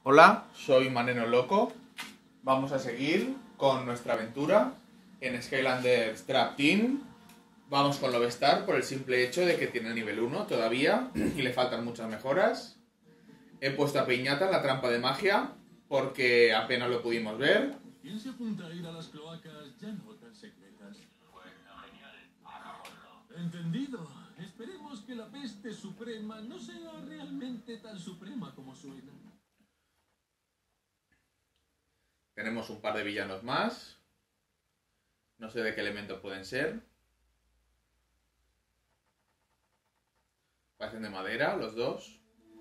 Hola, soy Maneno Loco. Vamos a seguir con nuestra aventura en Skylanders Trap Team. Vamos con Lovestar por el simple hecho de que tiene nivel 1 todavía y le faltan muchas mejoras. He puesto a Piñata en la trampa de magia porque apenas lo pudimos ver. ¿Quién se apunta a ir a las cloacas ya no tan secretas? Bueno, genial. Hagámoslo. Entendido. Esperemos que la peste suprema no sea realmente tan suprema como suena. Tenemos un par de villanos más. No sé de qué elementos pueden ser. Parecen de madera los dos.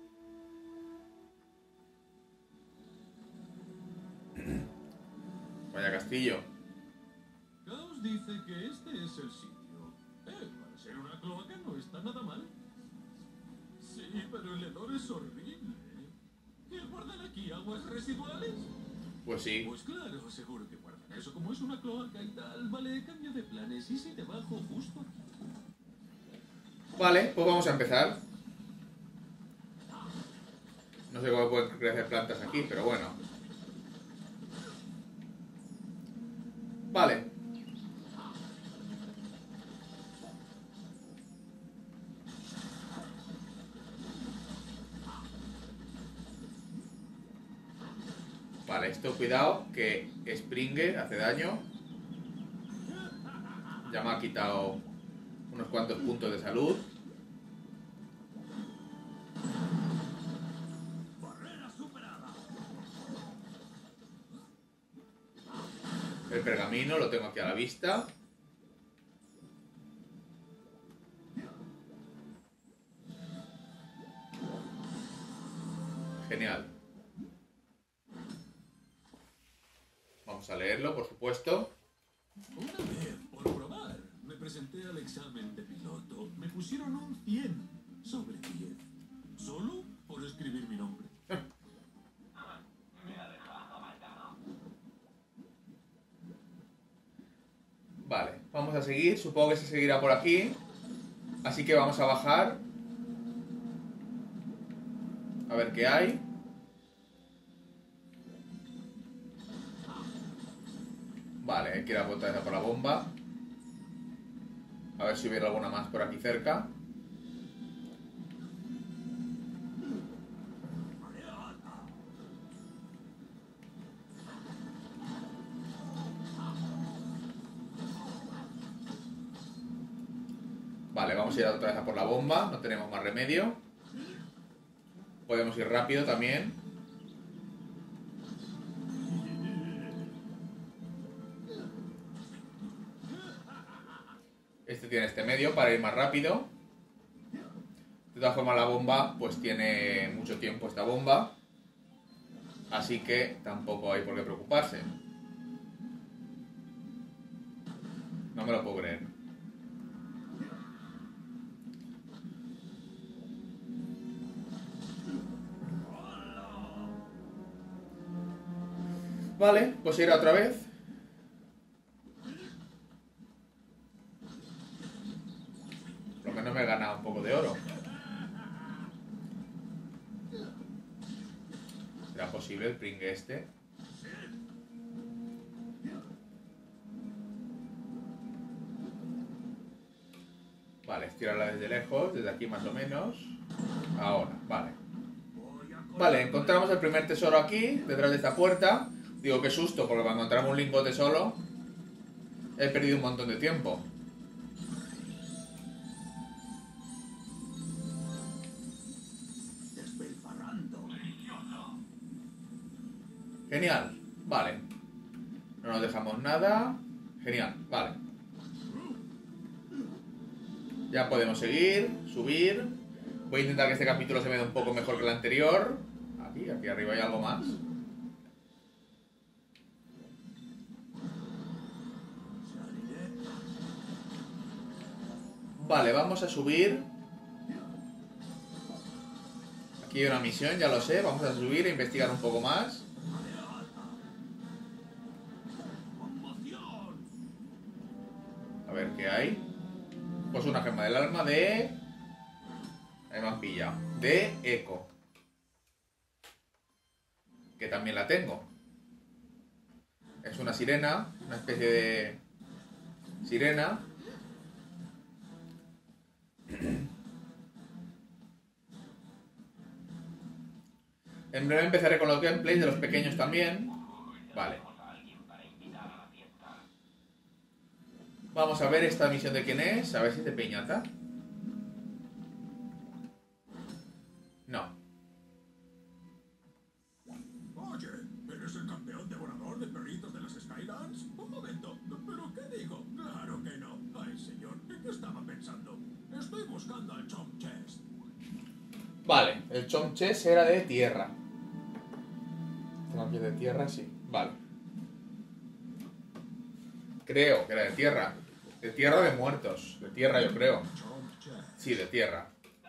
Vaya castillo. Chaos dice que este es el sitio. Para ser una cloaca no está nada mal. Sí, pero el hedor es horrible. ¿Qué guardan aquí? ¿Aguas residuales? Pues sí. Pues claro, seguro que guardan eso. Como es una cloaca y tal, vale, cambio de planes. ¿Y si te bajo justo aquí? Vale, pues vamos a empezar. No sé cómo pueden crecer plantas aquí, pero bueno. Vale. Vale, esto cuidado, que Springe hace daño. Ya me ha quitado unos cuantos puntos de salud. El pergamino lo tengo aquí a la vista. Genial. Vamos a leerlo, por supuesto. Una vez, por probar, me presenté al examen de piloto. Me pusieron un 100 sobre 10. Solo por escribir mi nombre. Vale, vamos a seguir. Supongo que se seguirá por aquí. Así que vamos a bajar. A ver qué hay. Vale, hay que ir a otra vez por la bomba. A ver si hubiera alguna más por aquí cerca. Vale, vamos a ir otra vez a por la bomba. No tenemos más remedio. Podemos ir rápido también. Este tiene este medio para ir más rápido. De todas formas la bomba pues tiene mucho tiempo esta bomba. Así que tampoco hay por qué preocuparse. No me lo puedo creer. Vale, pues ir otra vez. Por lo menos me he ganado un poco de oro. ¿Será posible el pringue este? Vale, estirarla desde lejos, desde aquí más o menos. Ahora, vale. Vale, encontramos el primer tesoro aquí, detrás de esta puerta. Digo, qué susto, porque para encontrar un lingote solo he perdido un montón de tiempo. Genial, vale. No nos dejamos nada. Genial, vale. Ya podemos seguir, subir. Voy a intentar que este capítulo se vea un poco mejor que el anterior. Aquí arriba hay algo más. Vale, vamos a subir. Aquí hay una misión, ya lo sé. Vamos a subir e investigar un poco más. A ver qué hay. Pues una gema del alma de... Ahí me han pillado. De Eco. que también la tengo. Es una sirena, una especie de sirena. En breve empezaré con los gameplays de los pequeños también. Vale. Vamos a ver esta misión de quién es. A ver si es de Piñata. No. Oye, ¿eres el campeón devorador de perritos de las Skylands? Un momento, ¿pero qué digo? Claro que no. Ay, señor, ¿en qué estaba pensando? Estoy buscando al Chomp Chest. Vale, el Chomp Chest era de tierra. De tierra, sí. Vale. Creo que era de tierra. De tierra o de muertos. De tierra, yo creo. Chomp Chest. Sí, de tierra.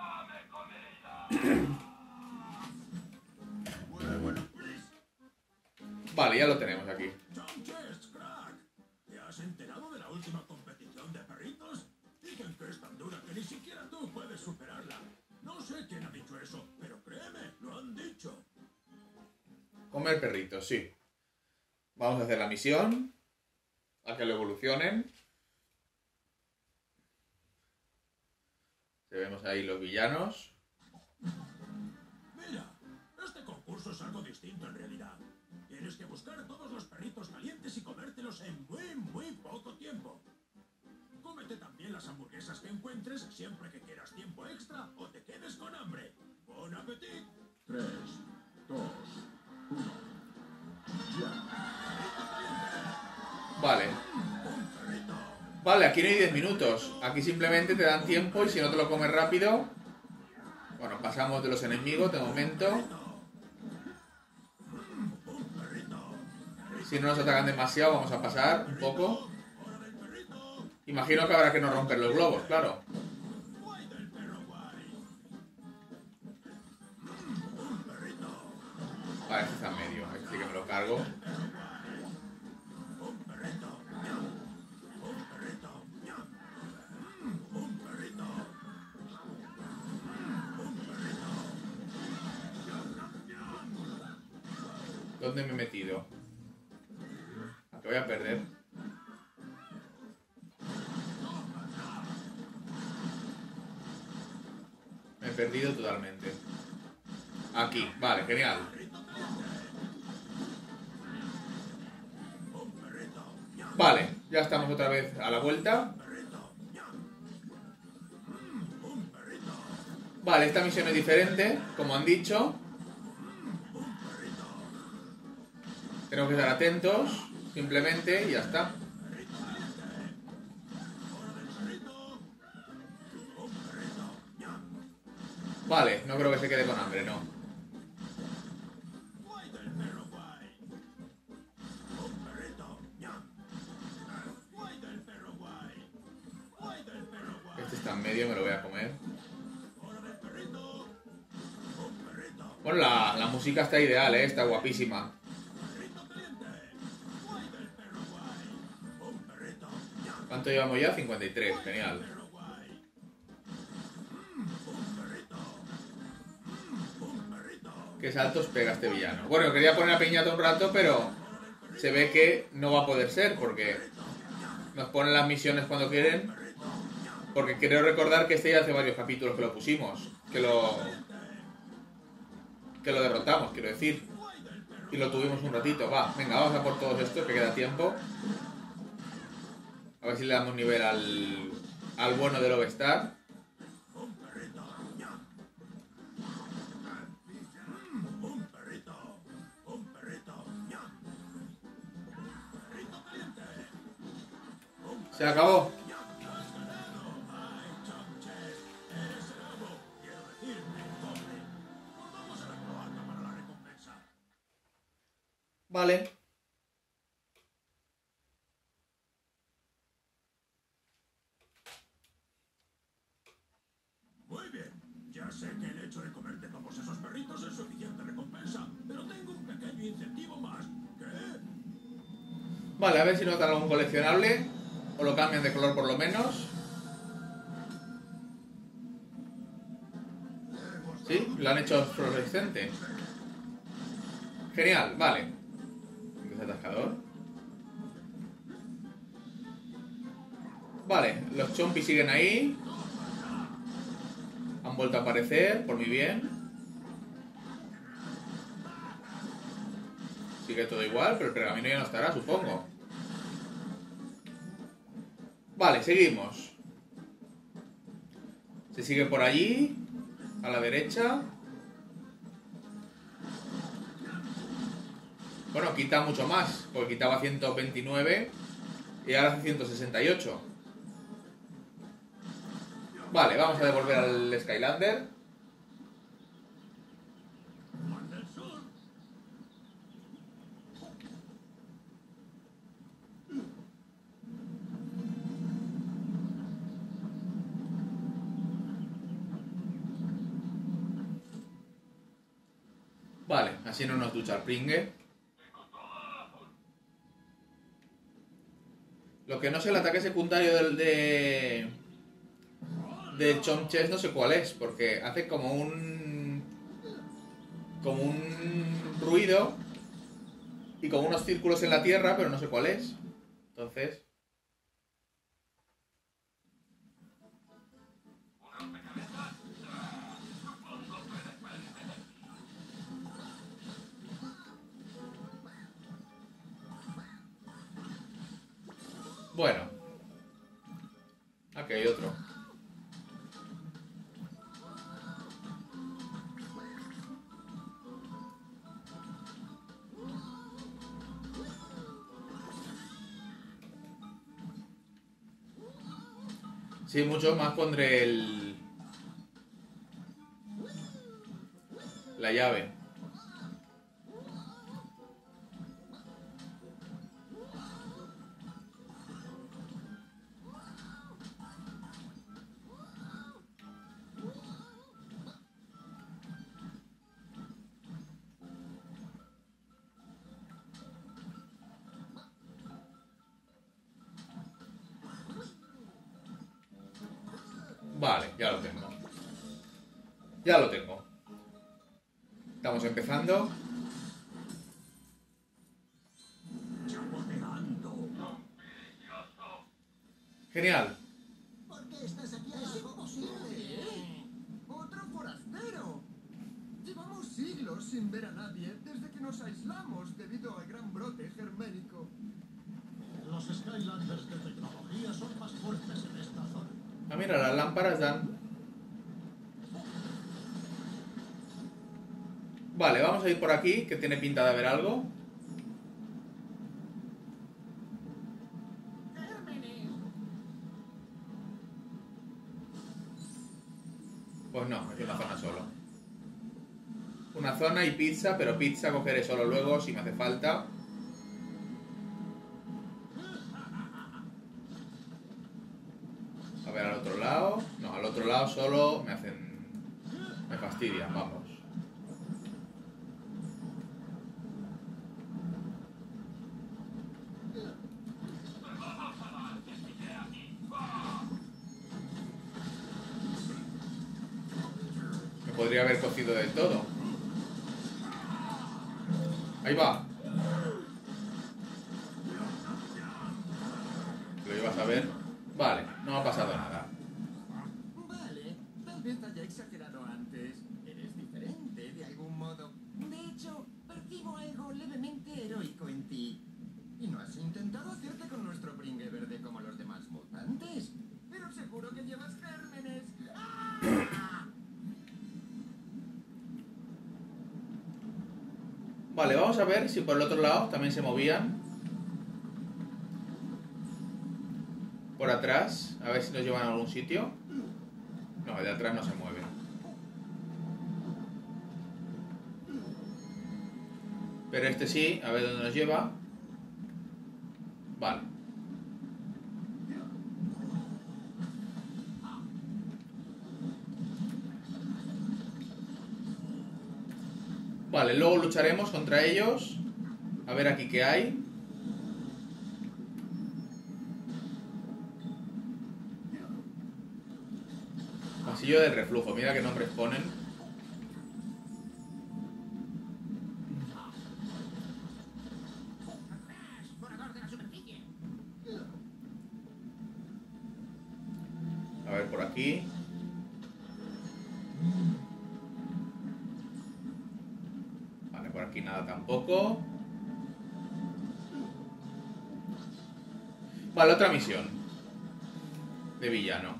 Bueno. Vale, ya lo tenemos aquí. Chomp Chest, crack. ¿Te has enterado de la última competición de perritos? Dicen que es tan dura que ni siquiera tú puedes superarla. No sé quién ha dicho eso, pero créeme, lo han dicho. Comer perritos, sí. Vamos a hacer la misión. A que lo evolucionen. Vemos ahí los villanos. Mira, este concurso es algo distinto en realidad. Tienes que buscar todos los perritos calientes y comértelos en muy poco tiempo. Cómete también las hamburguesas que encuentres siempre que quieras tiempo extra o te quedes con hambre. ¡Bon appetit! 3, 2, 1. Vale. ¡Un perrito! Vale, aquí no hay 10 minutos. Aquí simplemente te dan tiempo y si no te lo comes rápido... Bueno, pasamos de los enemigos de momento. ¡Un perrito! Si no nos atacan demasiado, vamos a pasar un poco. ¡Hora del perrito! Imagino que habrá que no romper los globos, claro. ¡Guay del perro guay! ¡Un perrito! Vale, este está en medio. Este sí que me lo cargo. ¡Un perrito! ¡Ñam! ¡Un perrito! ¡Ñam! ¡Un perrito! ¡Un perrito! ¿Dónde me he metido? ¿A qué voy a perder? Me he perdido totalmente. Aquí, vale, genial. Vale, ya estamos otra vez a la vuelta. Vale, esta misión es diferente, como han dicho. Tenemos que estar atentos, simplemente, y ya está. Vale, no creo que se quede con hambre, no. ¡Guay del perro guay! ¡Un perrito! ¡Ñam! ¡Guay del perro guay! ¡Guay del perro guay! Este está en medio, me lo voy a comer. ¡Hora del perrito! ¡Un perrito! Bueno, la música está ideal, está guapísima. ¡Perrito caliente! ¡Guay del perro guay! ¡Un perrito! ¡Ñam! ¿Cuánto llevamos ya? 53, genial. ¡Perro guay! ¡Un perrito! ¡Un perrito! Qué saltos pega este villano. Bueno, quería poner a Piñata un rato, pero se ve que no va a poder ser porque nos ponen las misiones cuando quieren. Porque creo recordar que este ya hace varios capítulos que lo pusimos, que lo derrotamos, quiero decir. Y lo tuvimos un ratito. Va, venga, vamos a por todos estos, que queda tiempo. A ver si le damos nivel al bueno del Ovestar. ¡Un perrito! ¡Ñam! ¡Un perrito! ¡Un perrito! ¡Ñam! ¡Perrito caliente! Se acabó. ¡Ay, Chomp Chest! ¡Eres el amo! Quiero decir, el doble. Volvamos a la cloaca para la recompensa. Vale. Muy bien. Ya sé que el hecho de comerte todos esos perritos es suficiente recompensa, pero tengo un pequeño incentivo más. ¿Qué? Vale, a ver si nos dan algún coleccionable. O lo cambian de color por lo menos. Sí, lo han hecho fluorescente. Genial, vale. Desatascador. Vale, los chompis siguen ahí. Han vuelto a aparecer, por mi bien. Sigue todo igual, pero el pergamino ya no estará, supongo. Vale, seguimos. Se sigue por allí, a la derecha. Bueno, quita mucho más, porque quitaba 129 y ahora hace 168. Vale, vamos a devolver al Skylander. Vale, así no nos ducha el pringue. Lo que no sé, el ataque secundario del Chomp Chest no sé cuál es, porque hace como un ruido y como unos círculos en la tierra, pero no sé cuál es. Entonces... Bueno. Aquí hay otro. Sí, mucho más pondré la llave. Vale, ya lo tengo. Ya lo tengo. Estamos empezando. Genial. ¿Por qué estás aquí? Es imposible. ¡Otro forastero! Llevamos siglos sin ver a nadie desde que nos aislamos debido al gran brote germénico. Los Skylanders de tecnología son más fuertes en esta zona. Ah, mira, las lámparas dan. Vale, vamos a ir por aquí, que tiene pinta de haber algo. Pues no, es una zona solo. Una zona y pizza, pero pizza cogeré solo luego si me hace falta. A ver, al otro lado. No, al otro lado solo me fastidian, vamos. Me podría haber cocido del todo. Ahí va. Lo ibas a ver. Vale, no ha pasado nada. Vale, tal vez haya exagerado antes. Eres diferente de algún modo. De hecho, percibo algo levemente heroico en ti. ¿Y no has intentado hacerte con nuestro pringue verde como los demás mutantes? Pero seguro que llevas gérmenes. ¡Ah! Vale, vamos a ver si por el otro lado también se movían. Por atrás, a ver si nos llevan a algún sitio. No, el de atrás no se mueve. Pero este sí, a ver dónde nos lleva. Vale. Vale, luego lucharemos contra ellos. A ver aquí qué hay. Pasillo del reflujo, mira qué nombres ponen. por aquí. Vale, por aquí nada tampoco. Vale, otra misión. De villano.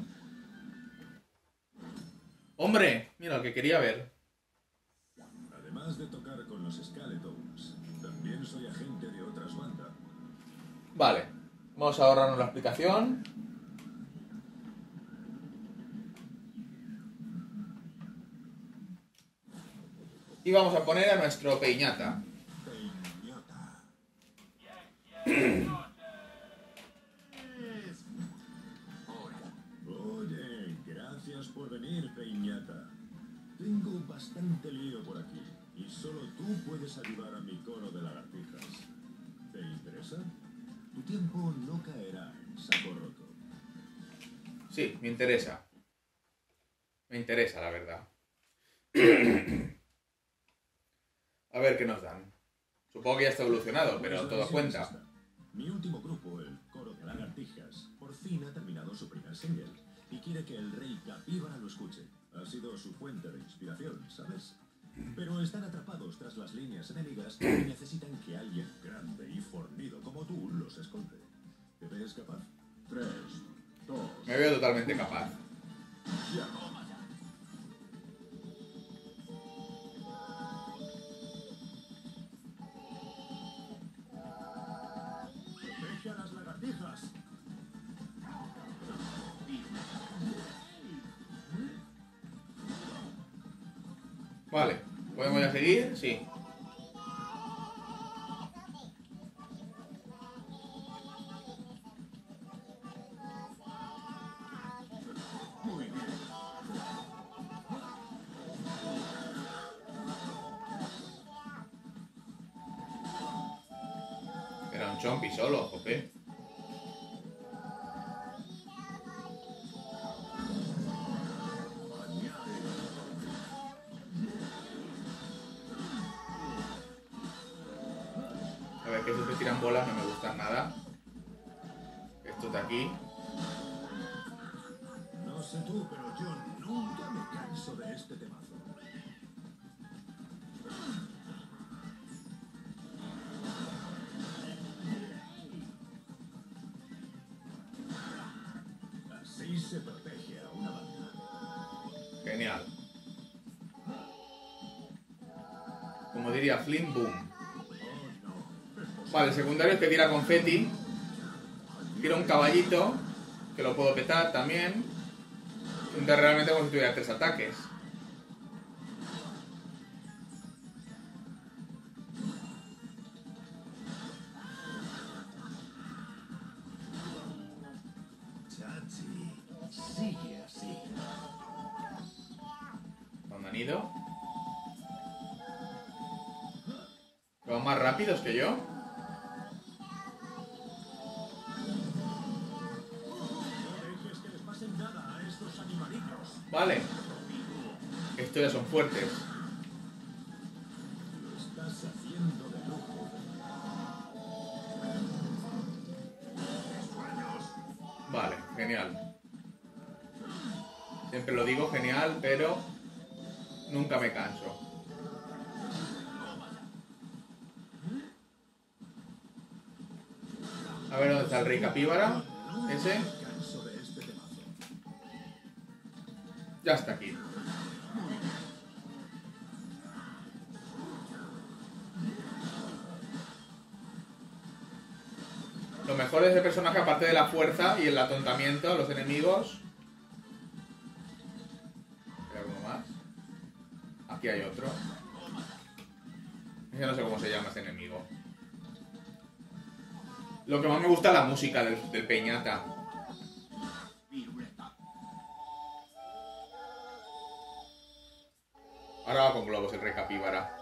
¡Hombre! Mira, el que quería ver. Además de tocar con los Skeletons, también soy agente de otras bandas. Vale. Vamos a ahorrarnos la explicación. Y vamos a poner a nuestro Peñata. Oye, gracias por venir, Peñata. Tengo bastante lío por aquí y solo tú puedes ayudar a mi coro de lagartijas. ¿Te interesa? Tu tiempo no caerá en saco roto. Sí, me interesa. Me interesa, la verdad. A ver qué nos dan. Supongo que ya está evolucionado, pero Pues la todo misión cuenta. es esta. Mi último grupo, el Coro de Lagartijas, por fin ha terminado su primer single y quiere que el rey Capíbara lo escuche. Ha sido su fuente de inspiración, ¿sabes? Pero están atrapados tras las líneas enemigas y necesitan que alguien grande y fornido como tú los esconde. ¿Te ves capaz? 3, 2, Me veo totalmente capaz. ya. ¡Protege a las lagartijas! Vale. ¿Podemos ya seguir? Sí. Muy bien. Era un chompi solo, jope. A ver, que esos que tiran bolas no me gustan nada. Estos de aquí. No sé tú, pero yo nunca me canso de este temazo. Así se protege a una banda. Genial. Como diría Flynn, boom. Oh, no. Vale, el secundario es que tira confeti. Tira un caballito, que lo puedo petar también. Entonces realmente como si tuviera 3 ataques. Chachi, sigue así. ¿Dónde han ido? ¿Van más rápidos que yo? No dejes que les pase nada a estos animalitos. Vale. Estos ya son fuertes. Lo estás haciendo de lujo. Vale, genial. Siempre lo digo, genial, pero nunca me canso. A ver dónde está el rey capíbara. Ese. Canso de este temazo. Ya está aquí. Lo mejor de ese personaje, aparte de la fuerza y el atontamiento a los enemigos. ¿Hay alguno más? Aquí hay otro. Yo no sé cómo se llama ese enemigo. Lo que más me gusta es la música del Peñata. Ahora va con globos el rey capíbara.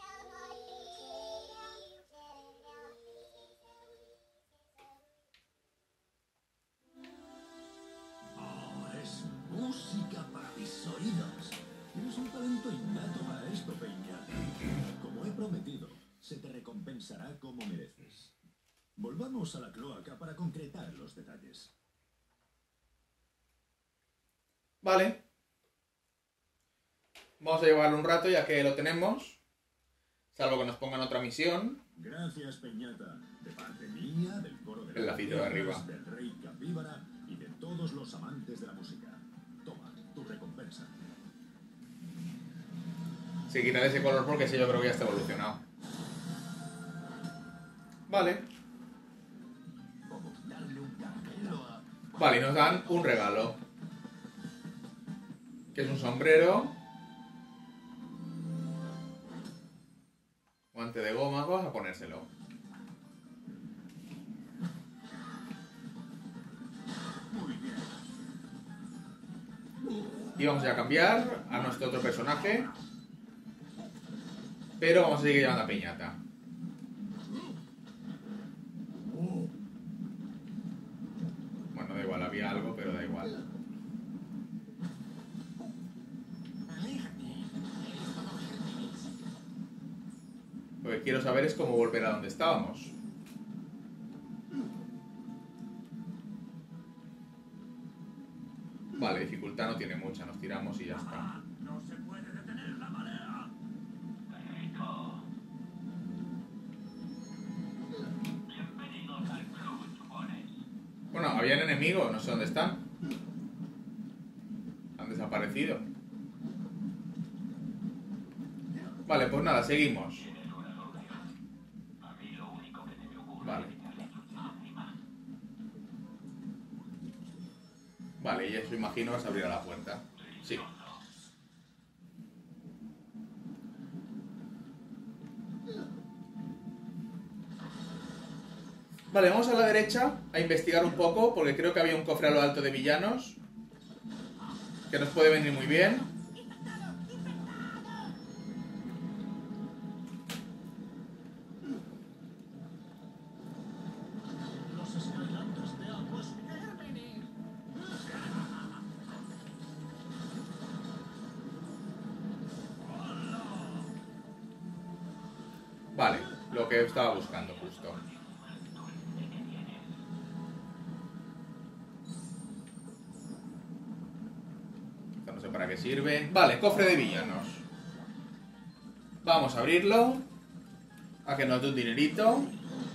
Oh, es música para mis oídos. Tienes un talento innato para esto, Peña. Como he prometido, se te recompensará como mereces. Volvamos a la cloaca para concretar los detalles. Vale. Vamos a llevarlo un rato ya que lo tenemos. Salvo que nos pongan otra misión. Gracias, Peñata. De parte mía, del coro de El lacito de arriba. del rey Capíbara y de todos los amantes de la música. Toma, tu recompensa. Seguirá de ese color porque ese yo creo que ya está evolucionado. Vale. Vale, y nos dan un regalo. Que es un sombrero. Guante de goma, vamos a ponérselo. Y vamos a cambiar a nuestro otro personaje. Pero vamos a seguir llevando a Peñata. Bueno, da igual, había algo, pero da igual. Lo que quiero saber es cómo volver a donde estábamos. Vale, dificultad no tiene mucha, nos tiramos y ya está. No se puede detener la marea. Rico. Bienvenidos al club, chupones. Bueno, habían enemigos, no sé dónde están. Han desaparecido. Vale, pues nada, seguimos. Tienes una solución. A mí lo único que se me ocurre Vale. es quitarle chuches encima. Vale, y eso imagino que se abrirá la puerta. Sí. Vale, vamos a la derecha a investigar un poco, porque creo que había un cofre a lo alto de villanos que nos puede venir muy bien. Los Skylanders de aguas. Vale, lo que estaba buscando justo. Esto no sé para qué sirve. Vale, cofre de villanos. Vamos a abrirlo. A que nos dé un dinerito.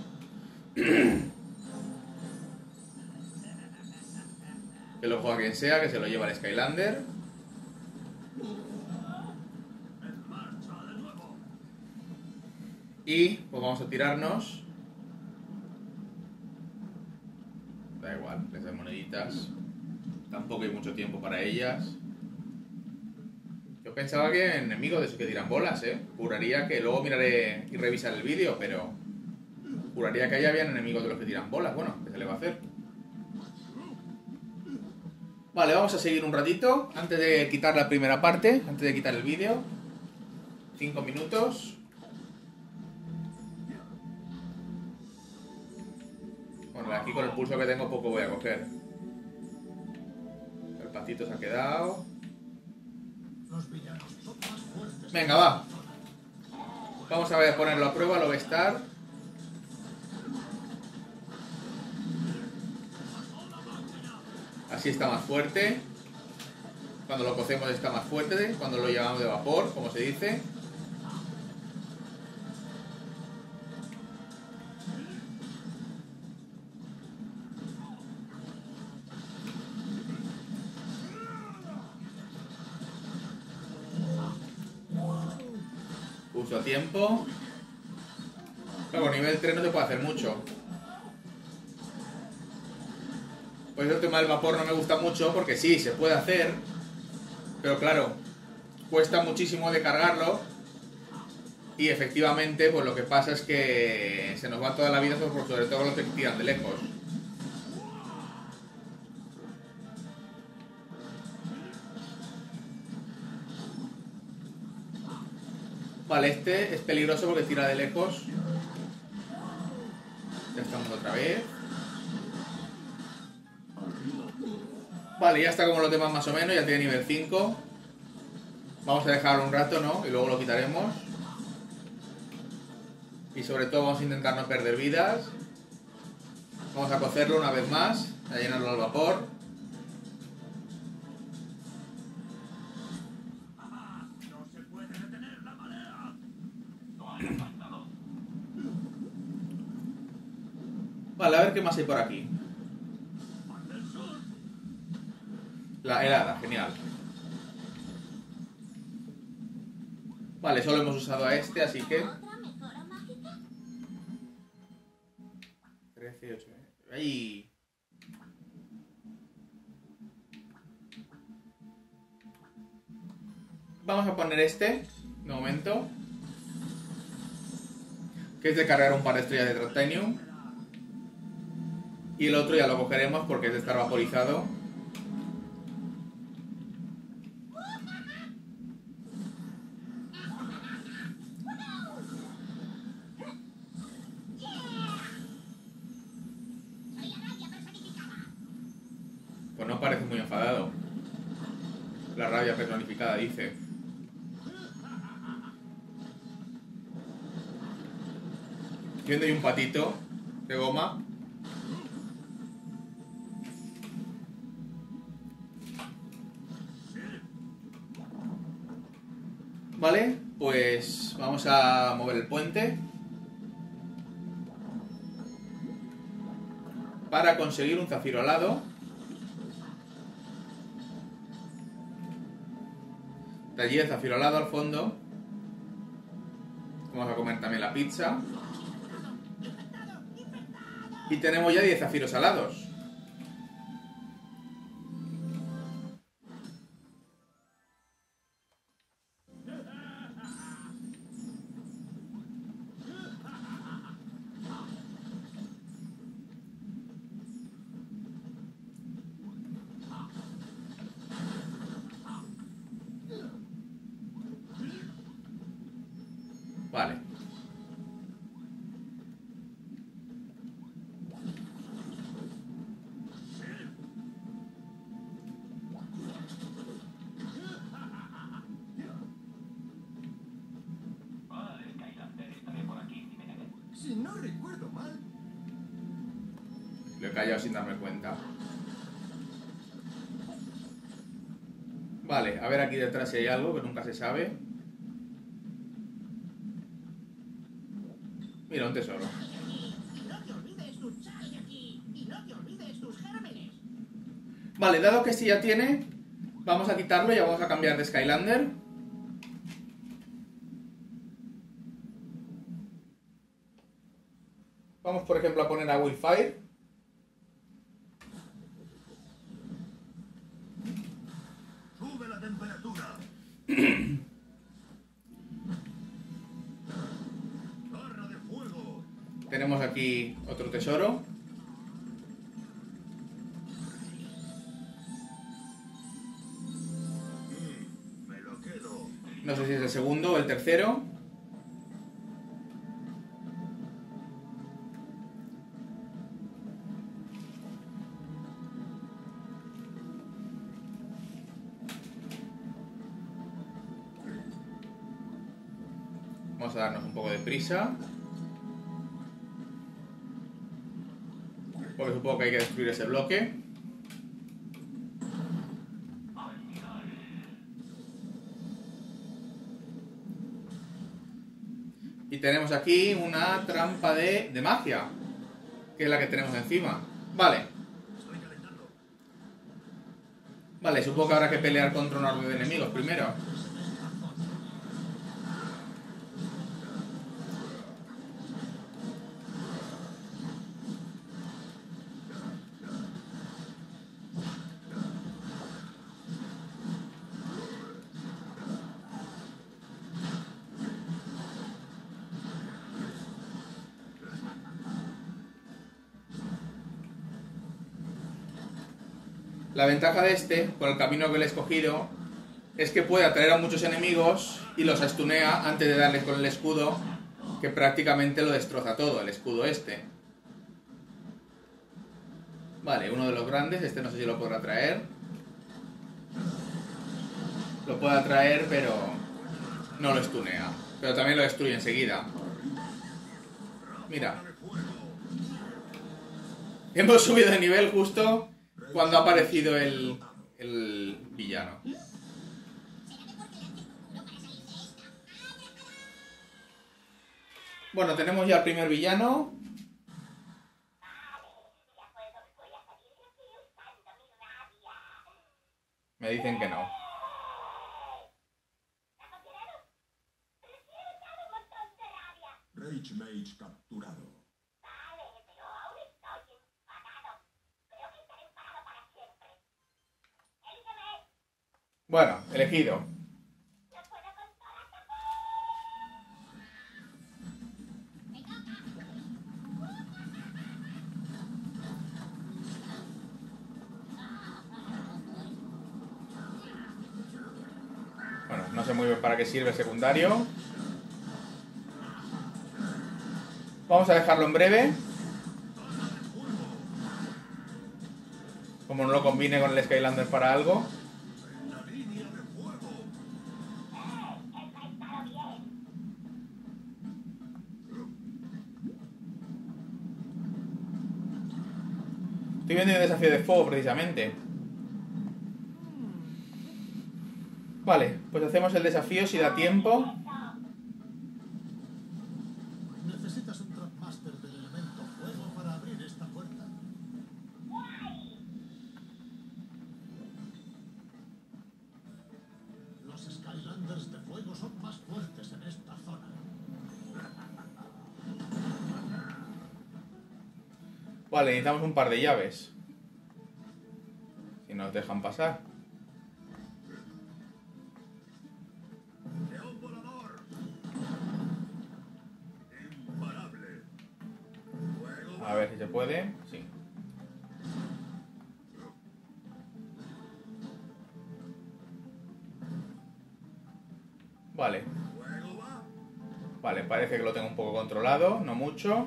Que lo juegue quien sea, que se lo lleva el Skylander. Y pues vamos a tirarnos. Da igual, esas moneditas. Tampoco hay mucho tiempo para ellas. Yo pensaba que enemigos de esos que tiran bolas, Juraría que luego miraré y revisaré el vídeo, pero juraría que ahí habían enemigos de los que tiran bolas. Bueno, ¿qué se le va a hacer? Vale, vamos a seguir un ratito antes de quitar la primera parte, antes de quitar el vídeo. 5 minutos. Bueno, aquí con el pulso que tengo poco voy a coger. El patito se ha quedado. Venga, va. Vamos a ver, ponerlo a prueba, lo va a estar. Así está más fuerte. Cuando lo cocemos está más fuerte. Cuando lo llevamos de vapor, como se dice. Uso a tiempo. Luego, nivel 3 no te puede hacer mucho. Por eso el tema del vapor no me gusta mucho, porque sí, se puede hacer, pero claro, cuesta muchísimo de cargarlo y efectivamente pues lo que pasa es que se nos va toda la vida, sobre todo los que tiran de lejos. Vale, este es peligroso porque tira de lejos. Ya estamos otra vez. Vale, ya está como los demás más o menos, ya tiene nivel 5. Vamos a dejarlo un rato, ¿no? Y luego lo quitaremos. Y sobre todo vamos a intentar no perder vidas. Vamos a cocerlo una vez más, a llenarlo al vapor. Vale, a ver qué más hay por aquí. La helada, genial. Vale, solo hemos usado a este, así que... 13, 8... ¡Ay! Vamos a poner este, de momento. Que es de cargar un par de estrellas de Titanium. Y el otro ya lo cogeremos porque es de estar vaporizado. Pues no parece muy enfadado. La rabia personificada, dice. Viendo ahí un patito de goma. Vale, pues vamos a mover el puente para conseguir un zafiro alado. De allí el zafiro alado al fondo. Vamos a comer también la pizza. Y tenemos ya 10 zafiros alados. Vale. Vale, Skylander, estaré por aquí, dime. Si no recuerdo mal, Lo he callado sin darme cuenta. Vale, a ver aquí detrás si hay algo que nunca se sabe. Mira, un tesoro. y no te olvides tus sal de aquí. Y no te olvides tus gérmenes. Vale, dado que este ya tiene, vamos a quitarlo y ya vamos a cambiar de Skylander. Vamos, por ejemplo, a poner a Willfire. Sube la temperatura. Barra de fuego. Tenemos aquí otro tesoro. Me lo quedo. No sé si es el segundo o el tercero. Vamos a darnos un poco de prisa. Porque supongo que hay que destruir ese bloque. Y tenemos aquí una trampa de magia, que es la que tenemos encima. Vale. Vale, supongo que habrá que pelear contra un orden de enemigos primero. La ventaja de este, por el camino que le he escogido, es que puede atraer a muchos enemigos y los stunea antes de darles con el escudo, que prácticamente lo destroza todo, el escudo este. Vale, uno de los grandes, este no sé si lo podrá traer. Lo puede atraer, pero no lo stunea. Pero también lo destruye enseguida. Mira. Hemos subido de nivel justo cuando ha aparecido el villano. Bueno, tenemos ya el primer villano. Me dicen que no. Rage Mage capturado. Bueno, elegido. Bueno, no sé muy bien para qué sirve el secundario. Vamos a dejarlo en breve. Como no lo combine con el Skylander para algo. Estoy viendo el desafío de fuego precisamente. Vale, pues hacemos el desafío si da tiempo. Necesitas un Trapmaster del elemento fuego para abrir esta puerta. Los Skylanders de fuego son más fuertes en esta zona. Vale, necesitamos un par de llaves. Si nos dejan pasar. León volador. Imparable. Fuego. A ver si se puede. Sí. Vale. Fuego va. Vale, parece que lo tengo un poco controlado. No mucho.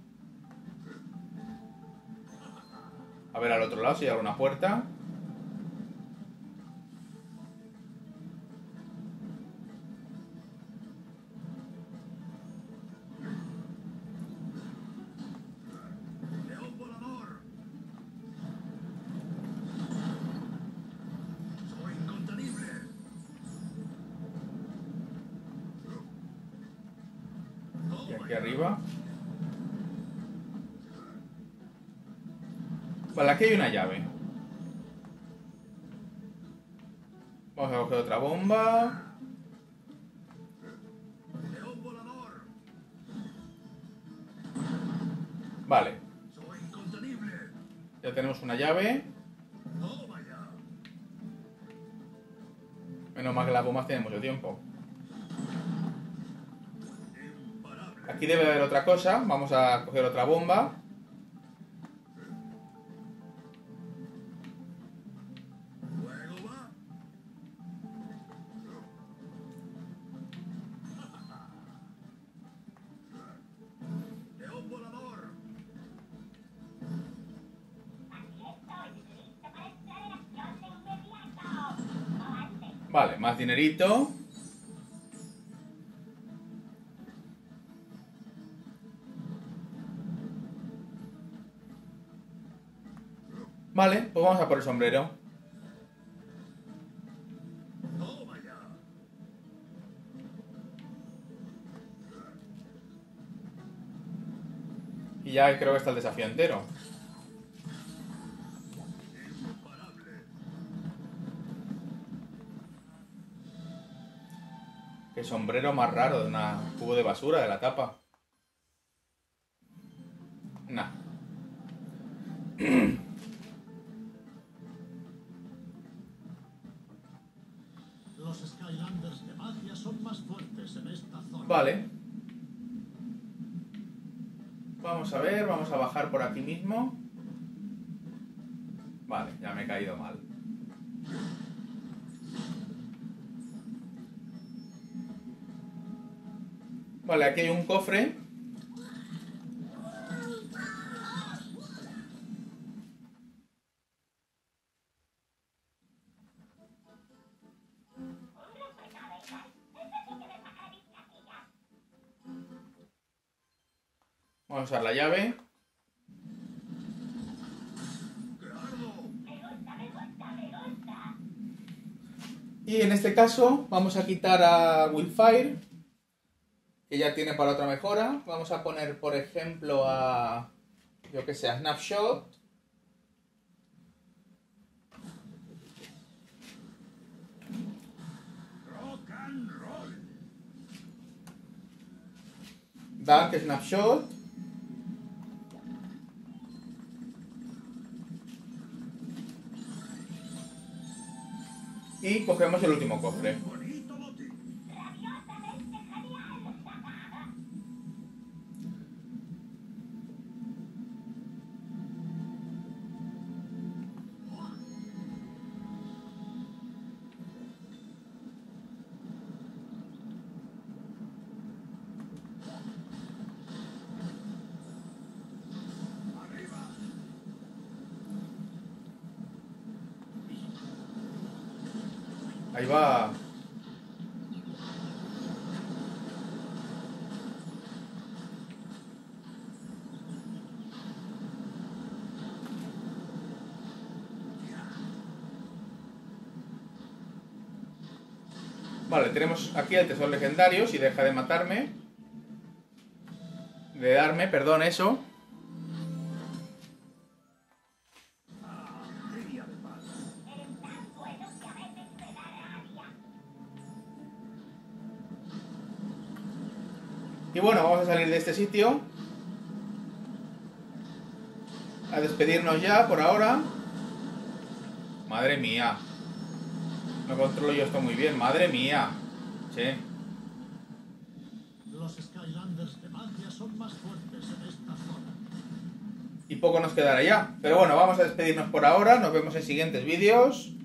A ver al otro lado si hay alguna puerta. León volador. Soy incontenible. Y aquí arriba. Vale, aquí hay una llave. Vamos a coger otra bomba. León volador. Vale, Soy incontenible. ya tenemos una llave. Toma ya. Menos mal que las bombas tienen mucho tiempo. Imparable. Aquí debe haber otra cosa. Vamos a coger otra bomba. Fuego va. León volador. Vale, más dinerito. Vale, pues vamos a por el sombrero. Toma ya. Y ya creo que está el desafío entero. Imparable. Qué sombrero más raro de un cubo de basura de la tapa. Nah. Los Skylanders de magia son más fuertes en esta zona. Vale. Vamos a ver, vamos a bajar por aquí mismo. Vale, ya me he caído mal. Vale, aquí hay un cofre. Vamos a usar la llave. ¡Que ardo! Y en este caso vamos a quitar a Willfire, que ya tiene para otra mejora. Vamos a poner, por ejemplo, a, yo que sé, a Snapshot. Dark Snapshot. Y cogemos el último cofre. Bonito botín. Ahí va. Vale, tenemos aquí el tesoro legendario. Si deja de matarme. De darme, perdón, eso. Y bueno, vamos a salir de este sitio. A despedirnos ya por ahora. Madre mía. No controlo yo esto muy bien, madre mía. Che. Los Skylanders de magia son más fuertes en esta zona. Y poco nos quedará ya. Pero bueno, vamos a despedirnos por ahora. Nos vemos en siguientes vídeos.